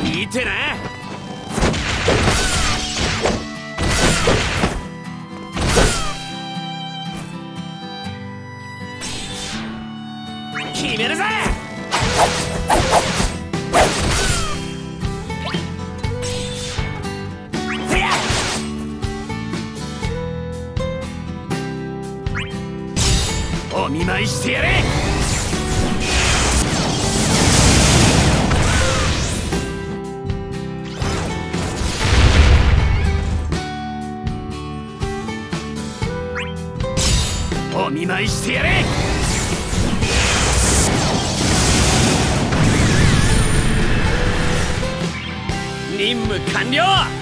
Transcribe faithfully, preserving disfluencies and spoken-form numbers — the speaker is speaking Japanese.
見てな。決めるぜ。せや。お見舞いしてやれ。お見舞いしてやれ。任務完了。